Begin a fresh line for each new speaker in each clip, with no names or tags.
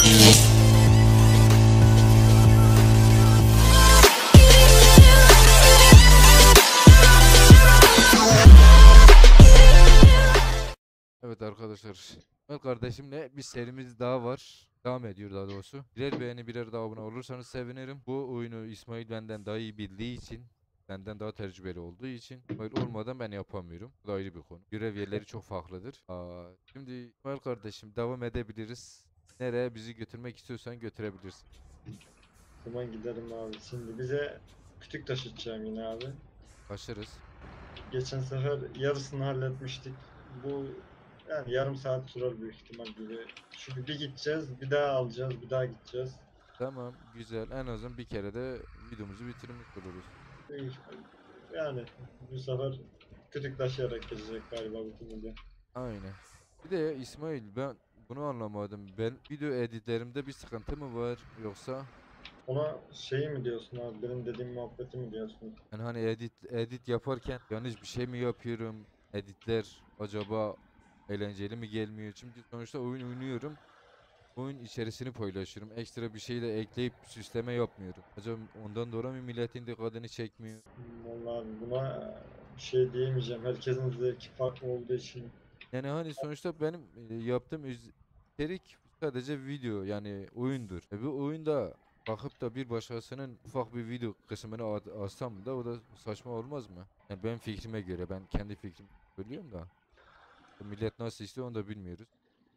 Evet arkadaşlar. Evet kardeşimle bir serimiz daha var. Devam ediyor daha doğrusu. Birer beğeni birer daha abone olursanız sevinirim. Bu oyunu İsmail benden daha iyi bildiği için, benden daha tecrübeli olduğu için böyle olmadan ben yapamıyorum. Bu da ayrı bir konu. Görev yerleri çok farklıdır. Şimdi İsmail kardeşim devam edebiliriz. Nereye bizi götürmek istiyorsan götürebilirsin.
Zaman giderim abi. Şimdi bize kütük taşıtacağım yine abi.
Başlarız.
Geçen sefer yarısını halletmiştik. Bu yani yarım saat sürer büyük ihtimal gibi. Çünkü bir gideceğiz, bir daha alacağız, bir daha gideceğiz.
Tamam güzel. En azından bir kere de videomuzu bitirmiş oluruz.
Büyük- Yani bu sefer kütük taşıyarak geçecek galiba bütün video.
Aynen. Bir de İsmail ben bunu anlamadım. Ben video editlerimde bir sıkıntı mı var yoksa
Ona şey mi diyorsun abi? Benim dediğim muhabbeti mi diyorsun?
yani hani edit yaparken yanlış bir şey mi yapıyorum? Editler acaba eğlenceli mi gelmiyor? Çünkü sonuçta oyun oynuyorum. Oyun içerisini paylaşıyorum. Ekstra bir şey de ekleyip süsleme yapmıyorum. Acaba ondan dolayı mı milletin dikkatini çekmiyor?
Vallahi buna bir şey diyemeyeceğim. Herkesin zevki farklı olduğu için.
Yani hani sonuçta benim yaptığım içerik sadece video yani oyundur. Bu oyunda bakıp da bir başkasının ufak bir video kısmını alsam da o da saçma olmaz mı? Yani benim fikrime göre ben kendi fikrimi söylüyorum da millet nasıl istiyor onu da bilmiyoruz.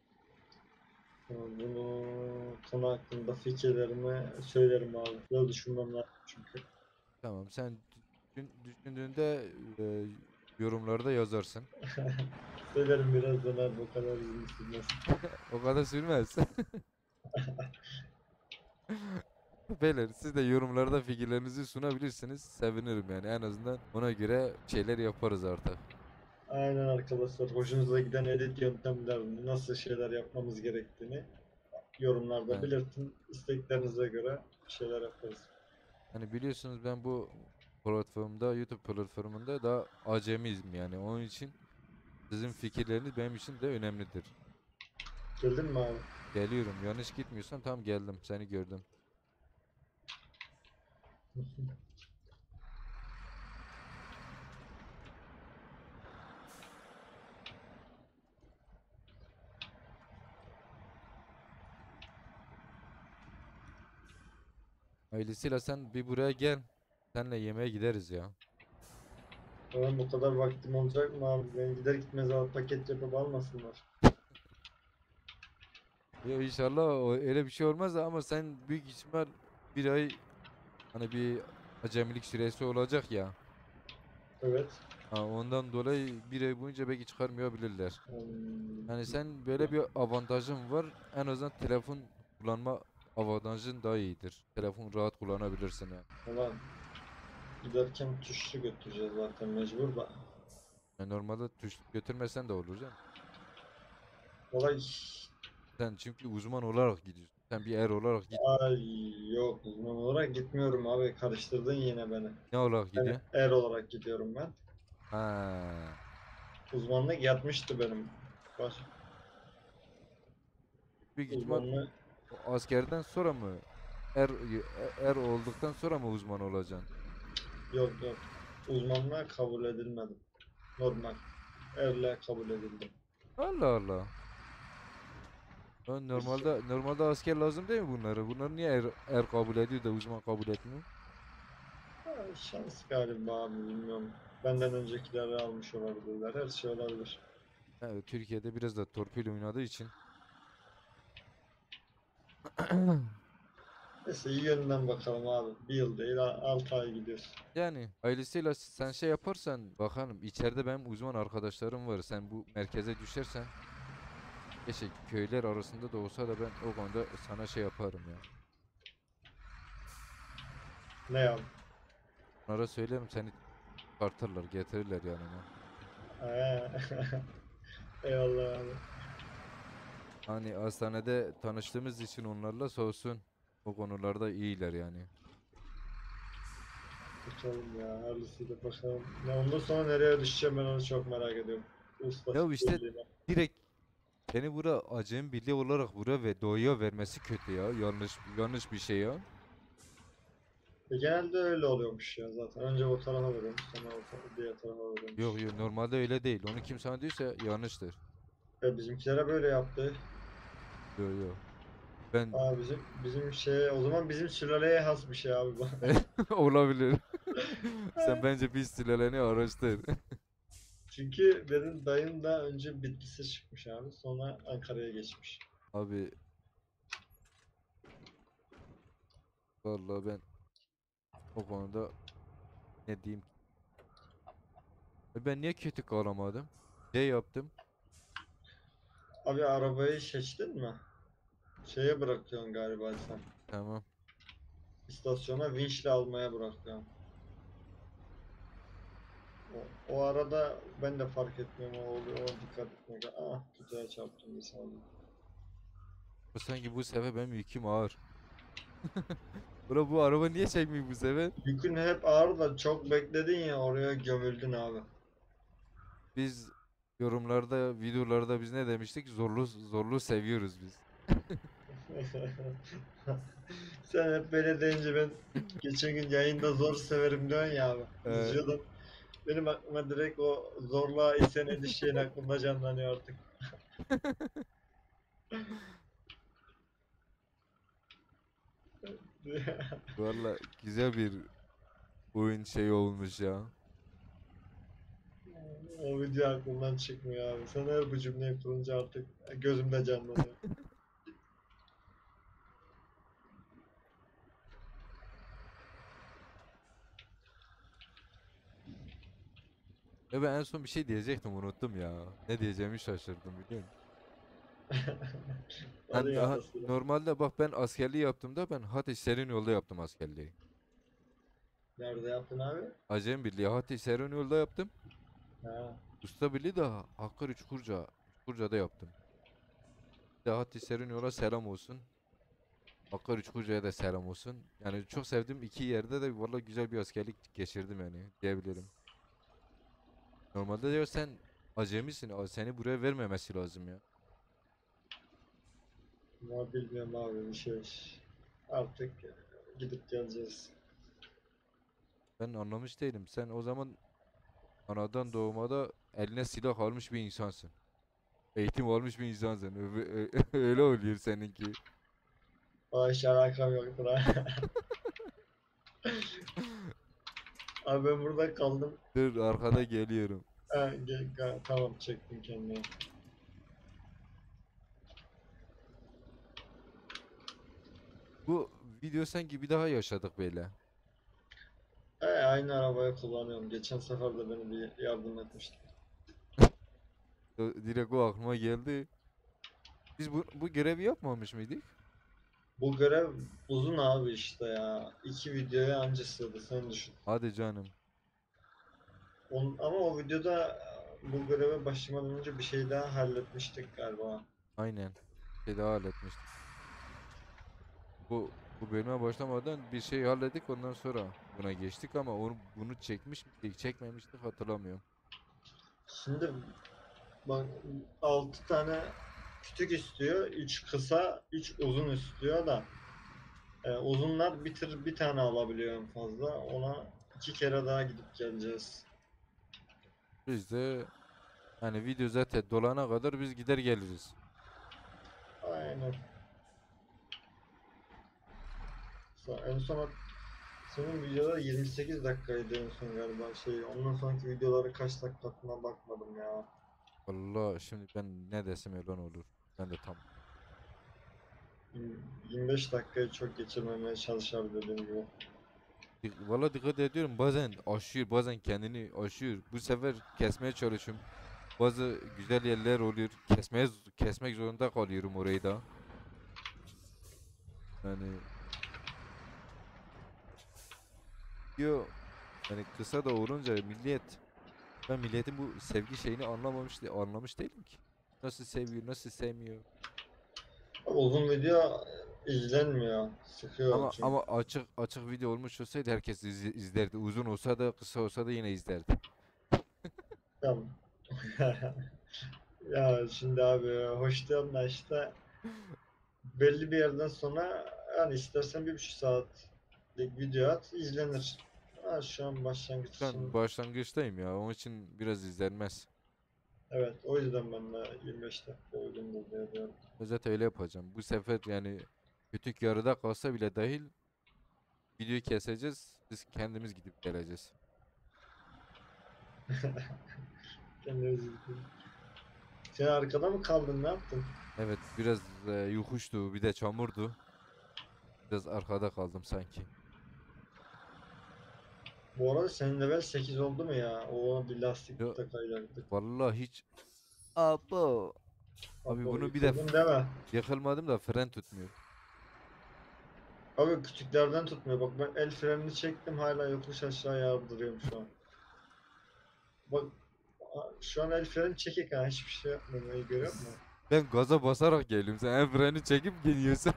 Bunu konu hakkında fikirlerimi söylerim abi. Böyle düşünmem lazım çünkü.
Tamam sen düşündüğünde yorumlarda yazarsın.
Söylerim birazdan abi o kadar uzun sürmez.
O kadar sürmez. Beyler siz de yorumlarda fikirlerinizi sunabilirsiniz. Sevinirim yani en azından ona göre şeyler yaparız artık.
Aynen arkadaşlar. Hoşunuza giden edit yöntemlerini, nasıl şeyler yapmamız gerektiğini yorumlarda
Yani,
belirtin. İsteklerinize göre bir şeyler yaparız.
hani biliyorsunuz ben bu platformda YouTube platformunda da acemiyim yani onun için sizin fikirleriniz benim için de önemlidir.
Geldin mi abi?
Geliyorum yanlış gitmiyorsan tam geldim seni gördüm. Hayırlısıyla sen bir buraya gel. Seninle yemeğe gideriz ya.
Benim bu kadar vaktim olacak mı abi? Ben gider gitmez abi paket yapıp almasınlar.
Ya inşallah öyle bir şey olmaz da ama sen büyük ihtimal bir ay hani bir acemilik süresi olacak ya.
Evet.
Ondan dolayı bir ay boyunca belki çıkarmayabilirler.
Hmm,
Yani sen böyle bir avantajın var. En azından telefon kullanma avantajın daha iyidir. Telefon rahat kullanabilirsin yani.
ulan giderken tuşlu götüreceğiz zaten mecbur da.
Yani normalde tuş götürmesen de olur canım.
Olay
Sen çünkü uzman olarak gidiyorsun. Sen bir er olarak gitmiyorsun.
ay yok uzman olarak gitmiyorum abi karıştırdın yine beni.
Ne olarak
Ben
gidiyorsun?
er olarak gidiyorum ben.
Ha.
Uzmanlık yatmıştı benim. Baş,
Büyük ihtimal
uzmanlık
o askerden sonra mı er er olduktan sonra mı uzman olacaksın?
yok. Uzmanlığa kabul edilmedim. Normal. Erle kabul edildim.
Allah Allah. Lan normalde asker lazım değil mi bunları? Bunları niye er kabul ediyor da uzman kabul etmiyor?
Ha, şans galiba abi bilmiyorum. Benden öncekileri almış olabilirler. Her şey olabilir.
Evet, Türkiye'de biraz da torpil oynadığı için.
Neyse iyi yönden bakalım abi. Bir yıl değil 6 ay gidiyoruz.
Yani ailesiyle sen şey yaparsan bakalım içeride benim uzman arkadaşlarım var. Sen bu merkeze düşersen keşke köyler arasında da olsa da ben o konuda sana şey yaparım ya.
Ne yap?
Onlara söylerim seni çıkartırlar getirirler yanıma.
Ee, Eyvallah abi.
Hani hastanede tanıştığımız için onlarla sağ olsun o konularda iyiler yani.
Bakalım ya. Hayırlısıyla bakalım. Ya ondan sonra nereye düşeceğim ben onu çok merak ediyorum. Usta
Ya işte
birliğine.
direkt Seni bura acem birliği olarak bura ve doğuya vermesi kötü ya. Yanlış bir şey ya.
Genelde öyle oluyormuş ya zaten. Önce o tarafa veriyormuş, sonra diğer tarafa
Yok
veriyormuş.
yok, normalde öyle değil. Onu kim sana diyorsa yanlıştır.
Bizimkilere böyle yaptı.
Yok yok. Ben
Aa, bizim şey, o zaman bizim sülaleye has bir şey abi bu.
olabilir. Sen bence bir sülaleni araştır.
Çünkü benim dayım da önce Bitlis'e çıkmış abi. Sonra Ankara'ya geçmiş.
Abi vallahi ben o konuda ne diyeyim ki? Ben niye kötü kalamadım? Ne yaptım?
Abi arabayı seçtin mi? Şeye bırakıyorsun galiba sen.
Tamam.
İstasyona vinçle almaya bırakıyorsun. O arada ben de fark etmiyorum, o oluyor, o dikkat etmek. Ah, tuzağa çarptım bir saniye.
Sanki bu sefer benim yüküm ağır. Bro bu araba niye çekmiyor bu sefer?
Yükün hep ağır da çok bekledin ya, oraya gömüldün abi.
Biz yorumlarda, videolarda biz ne demiştik? Zorlu seviyoruz biz.
Sen hep böyle deyince ben geçen gün yayında zor severim diyorsun ya abi.
Ee,
İzliyordum. Benim aklıma direkt o zorluğa isen ediş şeyin aklımda canlanıyor artık.
Valla güzel bir oyun şey olmuş ya.
O video aklımdan çıkmıyor abi. Sen her bu cümleyi kurunca artık gözümde canlanıyor.
Ve ben en son bir şey diyecektim, unuttum ya. Ne diyeceğimi şaşırdım biliyor musun?
Hadi ya
Daha
arasına.
normalde bak ben askerliği yaptığımda ben Hatay Serin yolda yaptım askerliği.
Nerede yaptın abi?
Acem Birliği Hatay Serin yolda yaptım.
Ha.
Usta Birliği de Hakkari Çukurca'da yaptım. Bir de Hatay Serin yola selam olsun. Hakkari Çukurca'ya da selam olsun. Yani çok sevdiğim iki yerde de vallahi güzel bir askerlik geçirdim yani diyebilirim. Normalde ya sen acemisin. Seni buraya vermemesi lazım ya.
Ama bilmiyorum abi, bir şey. Artık gidip geleceğiz.
Ben anlamış değilim. Sen o zaman anadan doğmada eline silah almış bir insansın. Eğitim almış bir insansın. Öyle oluyor seninki.
Aa, hiç alakam yoktur ha. Abi ben burada kaldım.
Dur arkada geliyorum.
Ha, tamam, çektim kendimi.
Bu video sanki bir daha yaşadık böyle.
Aynı arabayı kullanıyorum. Geçen sefer de beni bir yardım etmişti.
Direkt o aklıma geldi. Biz bu görevi yapmamış mıydık?
Bu görev uzun abi işte ya. 2 videoya anca sığdı, sen düşün.
Hadi canım.
Ama o videoda bu göreve başlamadan önce bir şey daha halletmiştik galiba.
Aynen. Bir daha halletmiştik. Bu bölüme başlamadan bir şey hallettik, ondan sonra buna geçtik ama bunu çekmiş miydik çekmemiştik hatırlamıyorum.
Şimdi bak, 6 tane küçük istiyor, 3 kısa, 3 uzun istiyor da uzunlar bir tane alabiliyor en fazla. Ona 2 kere daha gidip geleceğiz.
Biz de yani video zaten dolana kadar biz gider geliriz.
Aynen. En son senin videoda 28 dakikaydı en son galiba şey. Ondan sonraki videoları kaç dakika attığına bakmadım ya.
Vallahi şimdi ben ne desem yalan olur. Ben de tam.
25 dakikayı çok geçirmemeye çalışar dediğim gibi.
Vallahi dikkat ediyorum, bazen aşıyor bazen kendini aşıyor. Bu sefer kesmeye çalışıyorum. Bazı güzel yerler oluyor. Kesmek zorunda kalıyorum orayı da. Yani diyor, yani kısa da olunca ben milletin bu sevgi şeyini anlamış değilim ki. Nasıl seviyor, nasıl sevmiyor.
Uzun video izlenmiyor. Sıkıyor çünkü.
Ama açık video olmuş olsaydı herkes izlerdi. Uzun olsa da kısa olsa da yine izlerdi.
Tamam. Ya şimdi abi hoş diyorsun da işte belli bir yerden sonra yani istersen 1,5 saatlik video at izlenir. Ha, şu an başlangıç
Ben
için
başlangıçtayım ya. Onun için biraz izlenmez.
evet o yüzden ben de 25 dakika uygundur diye diyorum.
Zaten öyle yapacağım. Bu sefer yani kütük yarıda kalsa bile dahil videoyu keseceğiz. Biz kendimiz gidip geleceğiz.
Kendiniz izleyin. Sen arkada mı kaldın ne yaptın?
Evet biraz yokuştu bir de çamurdu. Biraz arkada kaldım sanki.
Bu arada senin level 8 oldu mu ya? O bir lastik
Yo,
takaylardık.
vallahi hiç. Abo. Abi
Abi
bunu bir de
yıkıldın deme.
yakılmadım da fren tutmuyor.
Abi küçüklerden tutmuyor. Bak ben el frenini çektim hala yokuş aşağı yardırıyorum şu an. Bak şu an el freni çekik ha hiçbir şey yapmıyorum. İyi görüyor musun?
Ben gaza basarak geliyorum. Sen el freni çekip geliyorsun.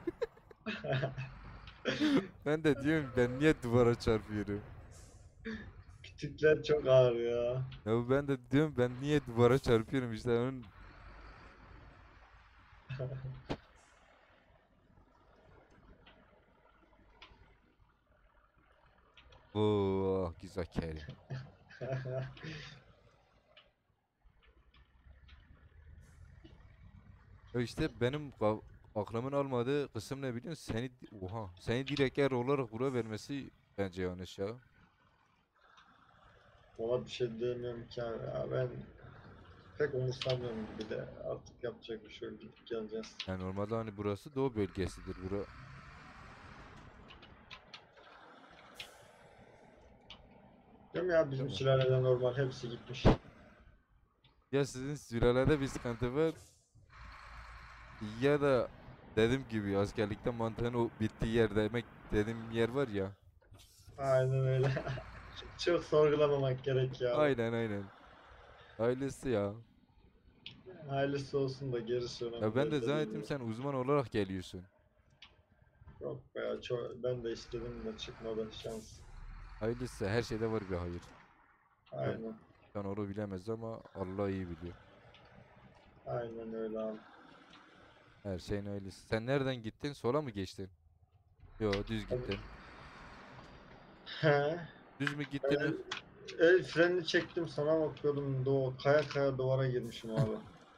Ben de diyorum ben niye duvara çarpıyorum?
Küçükler çok ağır ya.
Ya ben de diyorum ben niye duvara çarpıyorum işte onun. Oh güzel Kerim. Ya işte benim aklımın almadığı kısım ne biliyor musun? Seni direkt er olarak vura vermesi bence yanlış ya.
Ona bir şey diyemiyorum ki abi. Ya ben pek umursamıyorum gibi de artık yapacak bir şey yok. Gidip geleceğiz.
Yani normalde hani burası doğu bölgesidir.
Değil mi ya
Değil
bizim
mi?
sülalede normal hepsi gitmiş.
Ya sizin sülalede bir sıkıntı var ya da dediğim gibi askerlikte mantığın o bittiği yer demek dediğim yer var ya.
Aynen öyle. Çok sorgulamamak gerek ya.
Aynen aynen. Ailesi ya.
Hayırlısı olsun da gerisi
Ya
önemli
ben de
değil dediğim
zannettim
gibi.
sen uzman olarak geliyorsun.
Yok be ya ben de istedim de çıkmadı şans.
Hayırlısı her şeyde var bir hayır. Ben,
Aynen.
ben onu bilemez ama Allah iyi biliyor.
Aynen öyle abi.
Her şeyin hayırlısı. Sen nereden gittin? Sola mı geçtin? Yo düz
Abi,
gittin.
he.
Düz mü gittin?
El, el frenini çektim sana bakıyordum. Kaya kaya duvara girmişim abi.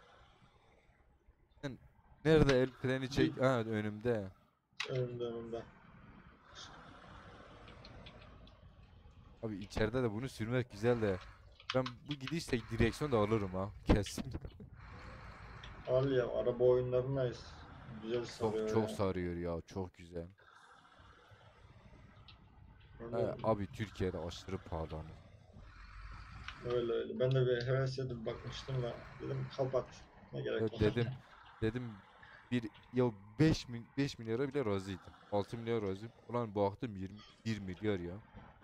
Sen nerede el freni
Bir
çek? Ha önümde.
önümde.
Abi içeride de bunu sürmek güzel de. Ben bu gidişle direksiyon da alırım ha. Kesin.
Al ya araba oyunlarındayız. Güzel
Çok
sarıyor
çok
ya.
sarıyor ya. Çok güzel.
Öyle
Abi Türkiye'de aşırı pahalanır.
öyle. Ben de bir heves edip bakmıştım da dedim kapat. Ne gerek
Ya
var?
dedim bir ya 5 milyara bile razıydım. 6 milyar razıyım. Ulan baktım 1 milyar ya.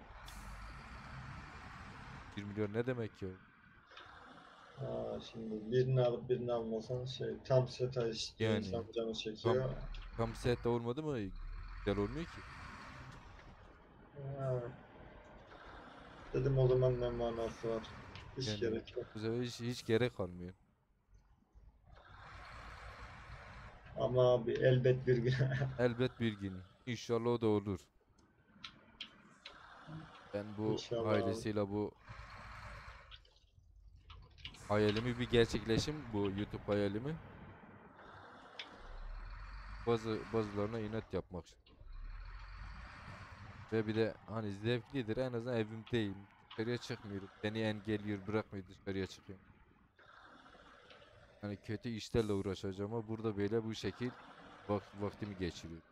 1 milyar ne demek ya?
Ha, şimdi birini alıp birini almasan şey tam seta istiyor insan
Yani
canı
tam
çekiyor.
tam sette olmadı mı güzel olmuyor ki.
Ha, dedim o zaman ne manası var? Hiç
Yani
gerek yok.
bu sefer hiç gerek kalmıyor.
Ama abi elbet bir gün.
Elbet bir gün. İnşallah o da olur. Ben bu
İnşallah abi.
ailesiyle bu hayalimi bir gerçekleşim bu YouTube hayalimi. Bazılarına inat yapmak. Ve bir de hani zevklidir en azından evimdeyim. Dışarıya çıkmıyorum. Beni engelliyor bırakmıyor dışarıya çıkayım. Hani kötü işlerle uğraşacağım ama burada böyle bu şekil vaktimi geçiriyorum.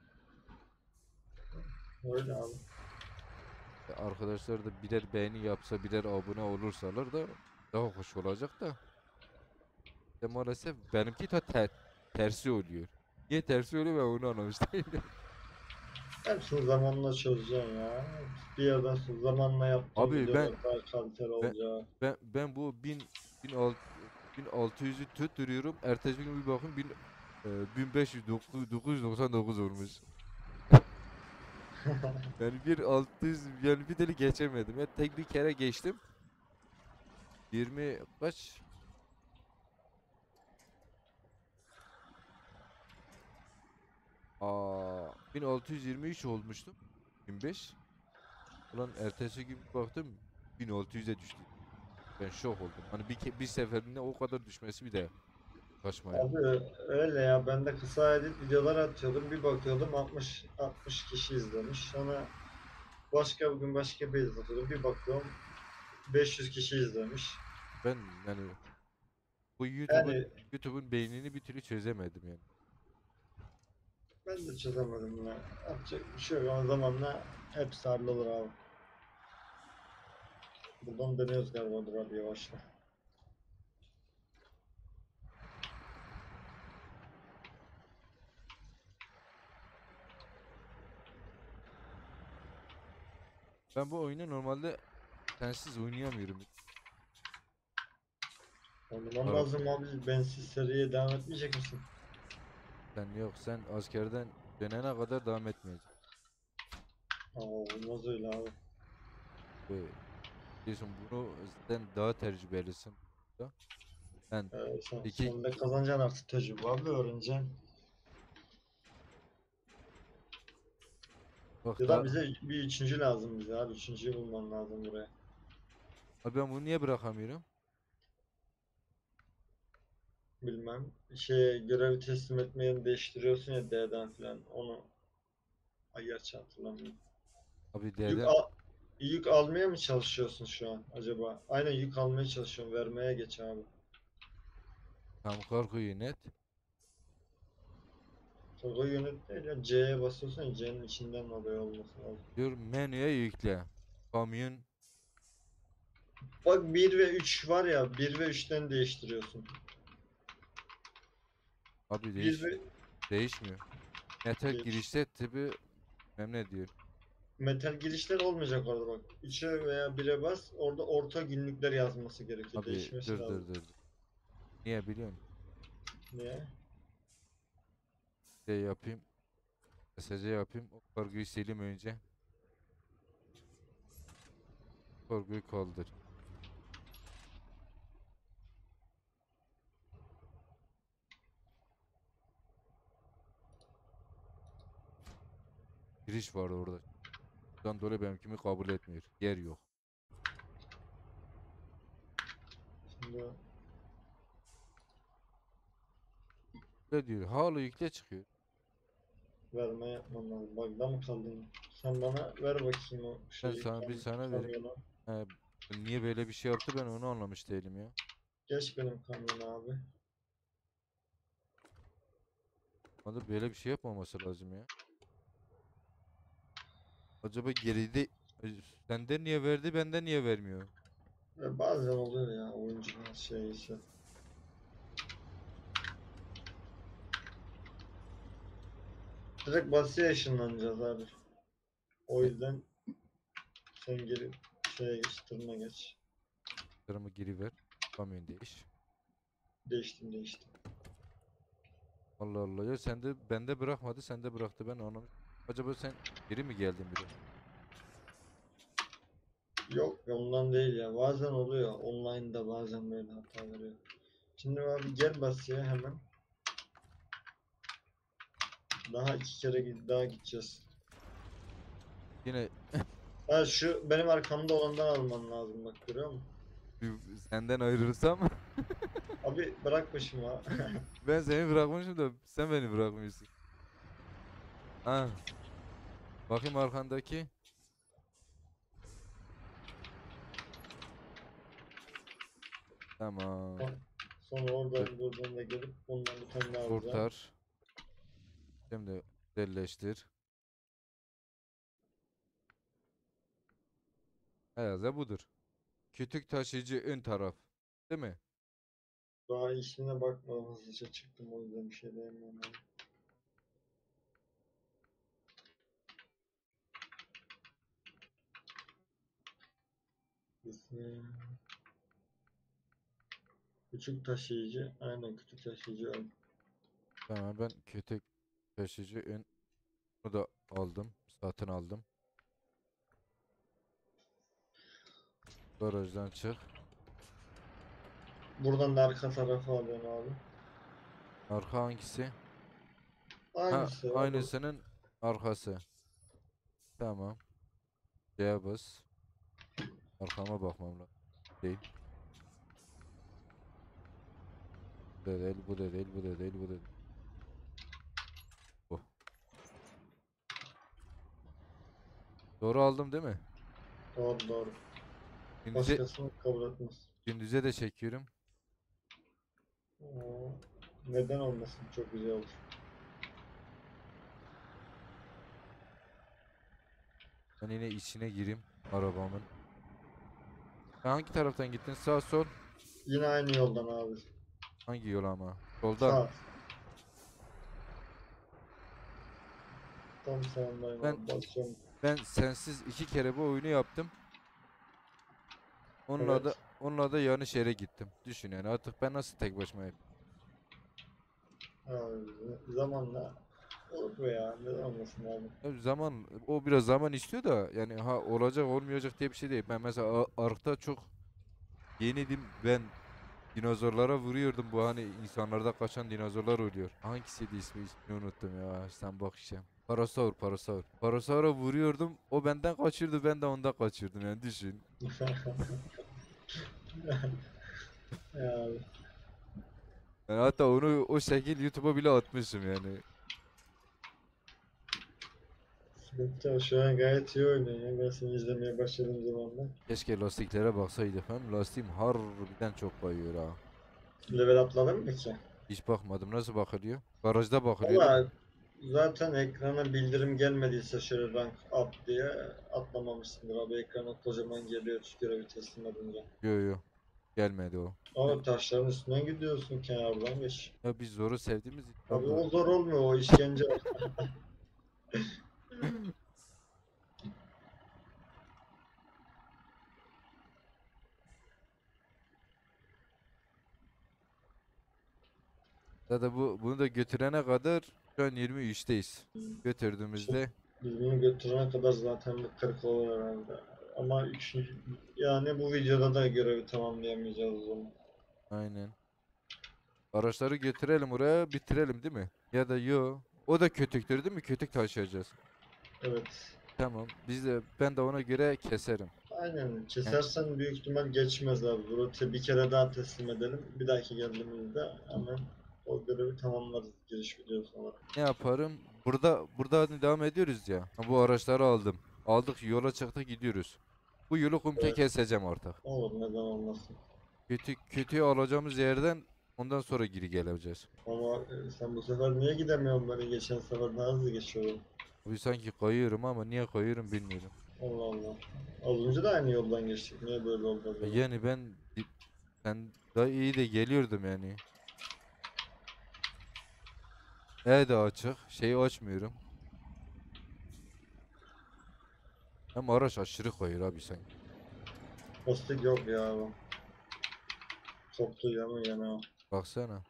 Öyle abi.
Arkadaşlar da birer beğeni yapsa birer abone olursalar da daha hoş olacak da. Maalesef benimki tersi oluyor. Niye tersi oluyor ben onu anlamış değilim.
Hepsini zamanla çözeceksin ya. Bir yerden sonra zamanla yaptığın
Abi
videolar daha kaliteli
ben
olacak.
ben bu 1600'ü tutturuyorum. Ertesi gün bir bakın 1599 olmuş. Yani 1600 yani bir deli geçemedim. Ya tek bir kere geçtim. 20 kaç? 1623 olmuştum. 25. Ulan ertesi gün bir baktım 1600'e düştü. Ben şok oldum. Hani bir seferinde o kadar düşmesi bir de kaçma ya.
Abi öyle ya, ben de kısa edit videolar atıyordum, bir bakıyordum 60 kişi izlemiş. Sonra başka bir gün başka bir edit atıyordum, bir bakıyorum 500 kişi izlemiş.
Ben yani bu
Yani
YouTube'un beynini bir türlü çözemedim yani.
ben de çözemedim ya. Yapacak bir şey yok, o zamanla hepsi hallolur abi. Buradan dönüyoruz galiba, dur hadi yavaşla.
Ben bu oyunu normalde sensiz oynayamıyorum.
Oynaman
Ara,
lazım abi, bensiz seriye devam etmeyecek misin?
sen yok sen askerden dönene kadar devam etmeyecek.
Aa, olmaz öyle abi.
Ve diyorsun bunu sen daha tecrübelisin. Da. Ben iki
Sen de kazanacaksın artık tecrübe abi, öğreneceksin.
bak
Ya da
daha
bize bir üçüncü lazım bize abi. Üçüncüyü bulman lazım buraya.
abi ben bunu niye bırakamıyorum?
Bilmem. Görevi teslim etmeyi değiştiriyorsun ya D'den falan. Onu ay gerçi hatırlamıyorum.
Abi
Yük,
D'den
al, yük almaya mı çalışıyorsun şu an acaba? Aynen, yük almaya çalışıyorum. Vermeye geç abi.
tam korkuyu net.
Sonra yönet değil ya. C'ye basıyorsun ya, C'nin içinden oluyor olması lazım.
Diyor menüye yükle. Kamyon
Bak, bir ve 3 var ya. Bir ve üçten değiştiriyorsun.
abi
Bir ve
değişmiyor. Metal
geç.
girişte tipi memne diyor.
Metal girişler olmayacak orada bak. 3'e veya 1'e bas. Orada orta günlükler yazması gerekiyor.
Abi
Değişmesi
dur
lazım.
dur dur. Niye biliyor musun?
Niye?
Şey yapayım. SC yapayım. O kargoyu sileyim önce. Kargoyu kaldır. Giriş var orada. Bundan dolayı benimkini kabul etmiyor. Yer yok.
Şimdi
Ne diyor? Hala yükle çıkıyor.
verme yapmam lazım. Bug'da mı kaldın? Sen bana ver bakayım o
Ben
şeyi,
sana bir sana vereyim.
kamyonu.
He, niye böyle bir şey yaptı ben onu anlamış değilim ya.
Geç benim kamyonu abi.
Bana böyle bir şey yapmaması lazım ya. Acaba geride senden niye verdi benden niye vermiyor?
Ve bazen oluyor ya oyuncunun şeyi. Direkt basıya ışınlanacağız abi. O
E,
yüzden sen geri şeye geç, tırına geç.
Sıramı geri ver. Kamyon değiş.
Değiştim.
Allah Allah ya sen de bende bırakmadı sende bıraktı ben anlamış. Acaba sen geri mi geldin bir de?
Yok ya, ondan değil ya. Bazen oluyor. Online'da bazen böyle hata veriyor. Şimdi abi gel basıya hemen. Daha iki kere daha gideceğiz.
Yine
Ha, şu benim arkamda olandan alman lazım, bak görüyor musun?
senden ayrılırsam
Abi bırak başımı ha.
ben seni bırakmışım da sen beni bırakmıyorsun. Ah, bakayım arkandaki. Tamam.
Sonra
Dur,
oradan buradan da gelip bundan bir tane daha alacağım.
kurtar. Şimdi birleştir. Herhalde budur. Kütük taşıyıcı ön taraf. Değil mi?
Daha işine bakmadan hızlıca çıktım, o yüzden bir şey diyemiyorum abi. İsmi küçük taşıyıcı. Aynen, küçük taşıyıcı ön.
Tamam ben kütük taşıyıcı ön bunu da aldım. Satın aldım. Garajdan çık.
Buradan da arka tarafa alıyorsun abi.
Arka hangisi? Ha
Aynısı abi.
aynısının Arkası. Tamam. C'ye bas. Arkama bakmam lazım. Değil. Bu da değil, bu da değil, bu da değil, bu da değil. Bu. Doğru aldım değil mi?
Doğru doğru.
Gündüze,
Başkasını kabul etmez.
gündüze de çekiyorum.
Oo, neden olmasın? Çok güzel olur.
Ben yine içine gireyim arabamın. Sen hangi taraftan gittin? Sağ sol.
Yine aynı yoldan abi.
Hangi yol ama? Solda.
Sağ. Tam sağındayım
Ben
abi. Basıyorum.
ben sensiz 2 kere bu oyunu yaptım. Onunla da
Evet.
onunla da yanlış yere gittim. Düşün yani artık ben nasıl tek başıma yapayım?
Abi, zamanla olur bu ya. Neden olmasın abi?
Ya zaman o biraz zaman istiyor da yani ha olacak olmayacak diye bir şey değil. Ben mesela Ark'ta çok yeniydim. Ben dinozorlara vuruyordum. Bu hani insanlarda kaçan dinozorlar oluyor. Hangisiydi ismini unuttum ya. Sen bak işte. Parasaur, Parasaur. Parasaur'a vuruyordum. O benden kaçırdı. Ben de ondan kaçırdım yani düşün.
Ya abi.
Yani hatta onu o şekil YouTube'a bile atmışım yani.
Sıkıntı yok. Şu an gayet iyi oynuyor ya. Ben seni izlemeye başladığım zamanlar.
Keşke lastiklere baksaydık. Hem lastiğim harbiden çok kayıyor ha.
Level atladın mı ki?
Hiç bakmadım. Nasıl bakılıyor? Garajda bakılıyor değil mi?
Valla zaten ekrana bildirim gelmediyse şöyle rank at diye atlamamışsındır abi. Ekrana kocaman geliyor görevi teslim edince.
Yo yo. Gelmedi o. Ben,
Ama taşların üstünden gidiyorsun, kenardan geç.
ya biz zoru sevdiğimiz için
Abi
tam zor.
o zor olmuyor, o işkence.
Zaten bunu da götürene kadar şu an 23'teyiz.
Şimdi
Götürdüğümüzde
biz bunu götürene kadar zaten bir 40 olur herhalde. Ama yani bu videoda da görevi tamamlayamayacağız o zaman.
aynen. Araçları götürelim oraya bitirelim değil mi? Ya da yo. O da kötüktür değil mi? Kötük taşıyacağız.
Evet.
Tamam. Ben de ona göre keserim.
Aynen.
Yani
Kesersen büyük ihtimal geçmez abi. Bunu bir kere daha teslim edelim. Bir dahaki geldiğimizde hemen o görevi tamamlarız giriş videosu olarak.
ne yaparım? Burada hani devam ediyoruz ya. Ha, bu araçları aldım. Aldık yola çıktık gidiyoruz. Bu yolu komple
Evet.
keseceğim artık.
Olur, neden olmasın.
Kötüyü alacağımız yerden ondan sonra geri geleceğiz.
Ama sen bu sefer niye gidemiyorsun böyle? Geçen sefer daha hızlı geçiyordun.
Abi sanki kayıyorum ama niye kayıyorum bilmiyorum.
Allah Allah. Az önce de aynı yoldan geçtik. Niye böyle oldu acaba?
Yani ben daha iyi de geliyordum yani. De açık. Şeyi açmıyorum. Ama araç aşırı kayıyor abi sanki.
Lastik yok ya. Koptu yana yana.
Baksana.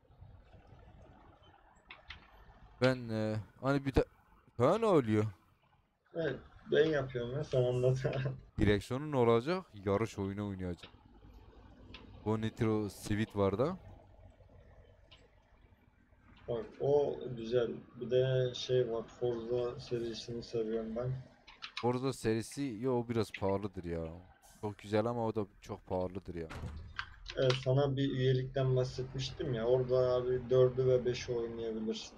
Ben hani ne oluyor?
Evet. Ben yapıyorum ya, sen anlat.
Direksiyonun olacak. Yarış oyunu oynayacak. Bu Nitro Sweet var da.
Bak o güzel. Bir de şey var. Forza serisini seviyorum ben.
Forza serisi yo o biraz pahalıdır ya. Çok güzel ama o da çok pahalıdır ya.
Evet, sana bir üyelikten bahsetmiştim ya. Orada abi 4'ü ve 5'i oynayabilirsin.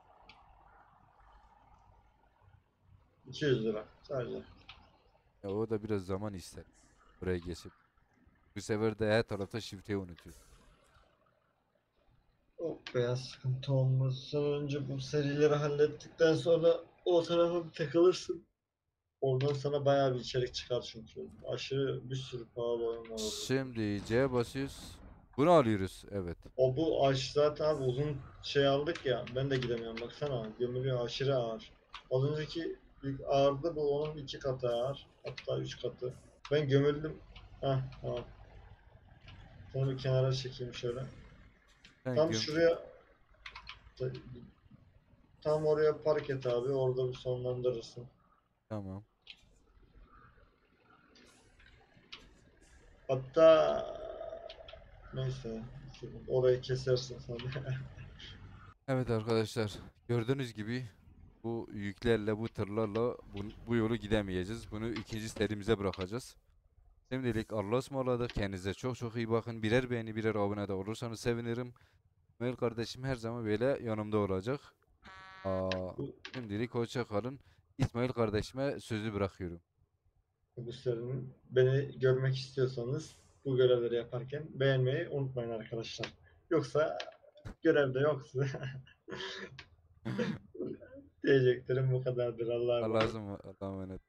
200 lira sadece.
Ya o da biraz zaman ister. Buraya geçip. Bu sefer de her tarafta şifreyi unutuyor.
O beyaz sıkıntı olmasın. Önce bu serileri hallettikten sonra o tarafa bir takılırsın. Oradan sana bayağı bir içerik çıkar çünkü. Aşırı bir sürü pahalı oyun var orada.
Şimdi C'ye basıyoruz. Bunu alıyoruz. Evet.
O bu aş zaten abi uzun şey aldık ya. Ben de gidemiyorum baksana. Gömülüyor, aşırı ağır. Az önceki yük ağırdı, bu onun 2 katı ağır. Hatta 3 katı. Ben gömüldüm. Heh, tamam. Seni bir kenara çekeyim şöyle.
Sen
Tam
göm.
şuraya, tam oraya park et abi. Orada bir sonlandırırsın.
Tamam.
Hatta neyse, orayı kesersin sen.
Evet arkadaşlar. Gördüğünüz gibi Bu yüklerle, bu tırlarla bu yolu gidemeyeceğiz. Bunu ikinci serimize bırakacağız. Şimdilik Allah'a ısmarladık. Kendinize çok çok iyi bakın. Birer beğeni, birer abone de olursanız sevinirim. Mel kardeşim her zaman böyle yanımda olacak. Aa,
Bu,
şimdilik hoşça kalın. İsmail kardeşime sözü bırakıyorum.
bu serinin beni görmek istiyorsanız bu görevleri yaparken beğenmeyi unutmayın arkadaşlar. Yoksa görevde yoksa diyeceklerim bu kadardır. Allah'a
Allah'a
emanet.
Allah'a emanet.